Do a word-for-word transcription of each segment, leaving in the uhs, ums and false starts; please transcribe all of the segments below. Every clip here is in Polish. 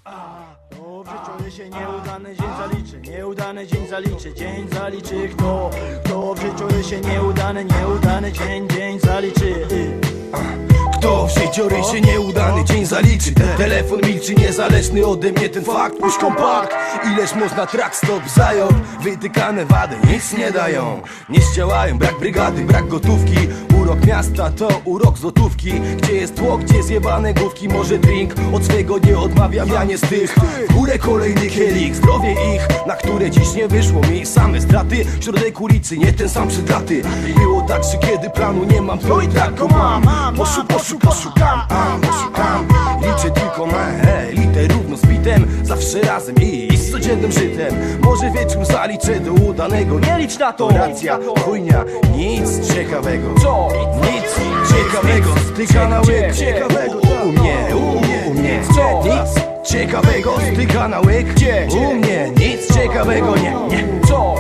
Dobrze czuję się, nieudany dzień zaliczy, nieudany dzień zaliczy, dzień zaliczy kto? Dobrze czuję się, nieudany, nieudany dzień, dzień zaliczy. Kto w życiorysie nieudany dzień zaliczy? Telefon milczy, niezależny ode mnie ten fakt. Puść kompakt, ileż można track stop zająć. Wytykane wady nic nie dają, nie zdziałają, brak brygady, brak gotówki. Urok miasta to urok złotówki. Gdzie jest tło, gdzie zjebane główki? Może drink, od swego nie odmawiam, ja nie z tych. W górę kolejny kielich, zdrowie ich, na które dziś nie wyszło mi. Same straty, środek ulicy, nie ten sam przed laty. Było tak, że kiedy planu nie mam, to i tak go mam. Poszu, poszu, poszukam, a, poszukam. Liczę tylko me, liter równo z bitem. Zawsze razem i z codziennym żytem. Może wieczór zaliczę do udanego. Nie licz na to, racja, chujnia, nic ciekawego. Co? Nic ciekawego, styka na łyk. Ciekawego, u mnie, u mnie, u mnie. Nic ciekawego, styka na łyk. U mnie, nic ciekawego, nie, nie. Co?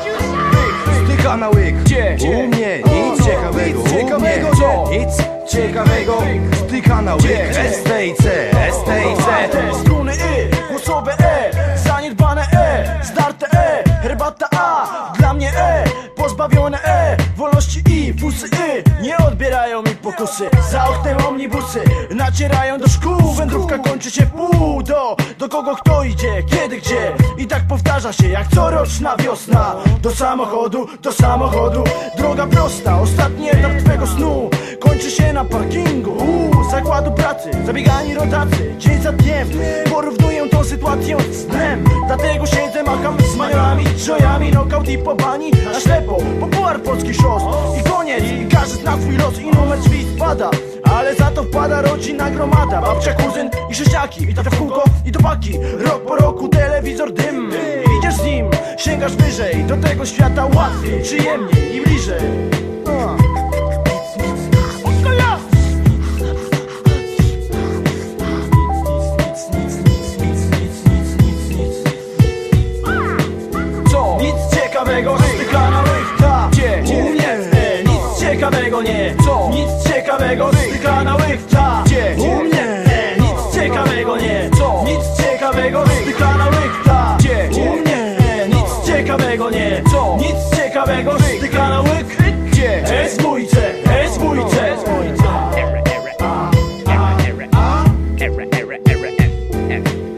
Styka na łyk. U mnie, nic ciekawego, u mnie, nic ciekawego, styka na łyk. S T I C, S T I C. Struny Y, głosowe E, zaniedbane E, zdarte E, herbata A, dla mnie E, pozbawione E, wolności I, fusy Y, nie odbierają mi pokusy. Za oknem omnibusy nacierają do szkół, wędrówka kończy się w pół. Do, do kogo kto idzie, kiedy, gdzie, i tak powtarza się jak coroczna wiosna. Do samochodu, do samochodu, droga prosta, ostatni etap twego snu kończy się na parkingu u zakładu pracy, zabiegani rodacy. Dzień za dniem porównuję tą sytuację z dnem. Dlatego siedzę, macham z maniorami, dżojami, nokaut i po bani. Na ślepo, popular polski szos i koniec. I każdy zna swój los i numer drzwi spada, ale za to wpada rodzina gromada. Babcia, kuzyn i sześciaki, i tata w kółko i do paki. Rok po roku telewizor dym, idziesz z nim, sięgasz wyżej. Do tego świata łatwiej, przyjemniej i bliżej. Styka na łyk, ta, gdzie, u mnie, e, nic ciekawego nie. Co? Nic ciekawego, styka na łyk, ta, gdzie, u mnie, e, nic ciekawego nie. Co? Nic ciekawego, styka na łyk, ta, gdzie, u mnie, e, nic ciekawego nie. Co? Nic ciekawego, styka na łyk, gdzie, S W C, S W C, S W C.